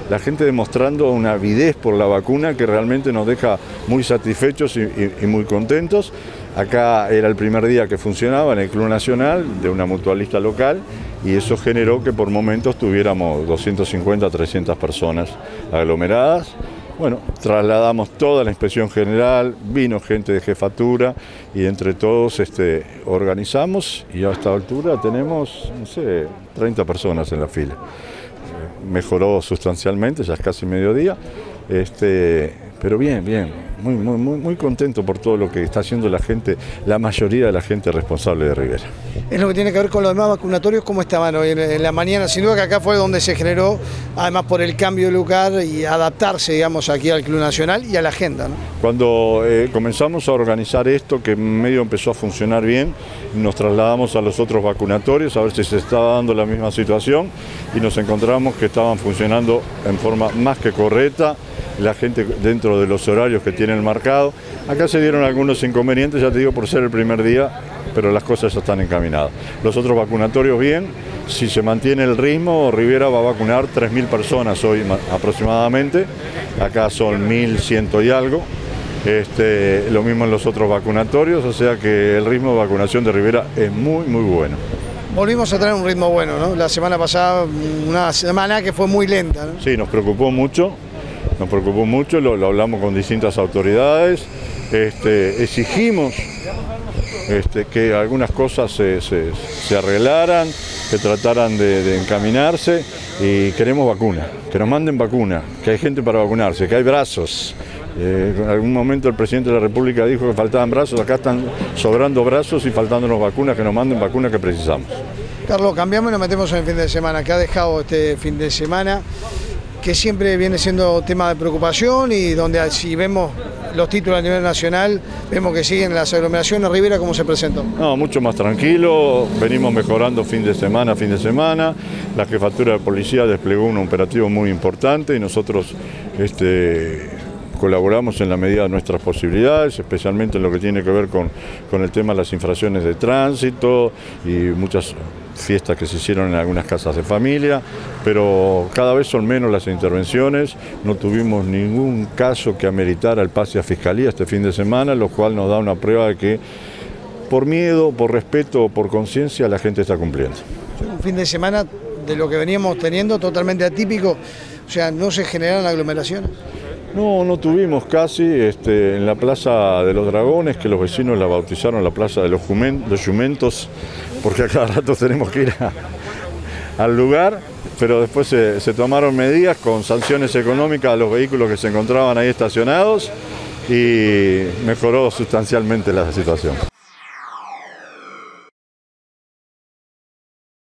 la gente demostrando una avidez por la vacuna que realmente nos deja muy satisfechos y muy contentos. Acá era el primer día que funcionaba en el Club Nacional de una mutualista local y eso generó que por momentos tuviéramos 250 a 300 personas aglomeradas. Bueno, trasladamos toda la inspección general, vino gente de jefatura y entre todos organizamos y a esta altura tenemos, no sé, 30 personas en la fila. Mejoró sustancialmente, ya es casi mediodía, pero bien, muy contento por todo lo que está haciendo la gente, la mayoría de la gente responsable de Rivera. En lo que tiene que ver con los demás vacunatorios, ¿cómo estaban hoy en la mañana? Sin duda que acá fue donde se generó, además por el cambio de lugar y adaptarse, digamos, aquí al Club Nacional y a la agenda, ¿no? Cuando comenzamos a organizar esto, que medio empezó a funcionar bien, nos trasladamos a los otros vacunatorios a ver si se estaba dando la misma situación y nos encontramos que estaban funcionando en forma más que correcta, la gente dentro de los horarios que tienen marcado. Acá se dieron algunos inconvenientes, ya te digo, por ser el primer día, pero las cosas ya están encaminadas. Los otros vacunatorios bien, si se mantiene el ritmo, Rivera va a vacunar 3.000 personas hoy aproximadamente, acá son 1.100 y algo. Lo mismo en los otros vacunatorios, o sea que el ritmo de vacunación de Rivera es muy bueno. Volvimos a tener un ritmo bueno, ¿no? La semana pasada, una semana que fue muy lenta, ¿no? Sí, nos preocupó mucho, lo hablamos con distintas autoridades, exigimos que algunas cosas se arreglaran, que trataran de encaminarse y queremos vacuna, que nos manden vacuna, que hay gente para vacunarse, que hay brazos. En algún momento el presidente de la República dijo que faltaban brazos, acá están sobrando brazos y faltándonos vacunas, que nos manden vacunas que precisamos. Carlos, cambiamos y nos metemos en el fin de semana. ¿Qué ha dejado este fin de semana? Que siempre viene siendo tema de preocupación y donde si vemos los títulos a nivel nacional, vemos que siguen las aglomeraciones. Rivera, ¿cómo se presentó? No, mucho más tranquilo, venimos mejorando fin de semana. La jefatura de policía desplegó un operativo muy importante y nosotros colaboramos en la medida de nuestras posibilidades, especialmente en lo que tiene que ver con el tema de las infracciones de tránsito y muchas fiestas que se hicieron en algunas casas de familia, pero cada vez son menos las intervenciones, no tuvimos ningún caso que ameritara el pase a Fiscalía este fin de semana, lo cual nos da una prueba de que por miedo, por respeto, por conciencia, la gente está cumpliendo. Un fin de semana de lo que veníamos teniendo totalmente atípico, o sea, ¿no se generaron aglomeraciones? No tuvimos casi en la Plaza de los Dragones, que los vecinos la bautizaron la Plaza de los Jumentos, porque a cada rato tenemos que ir al lugar, pero después se tomaron medidas con sanciones económicas a los vehículos que se encontraban ahí estacionados y mejoró sustancialmente la situación.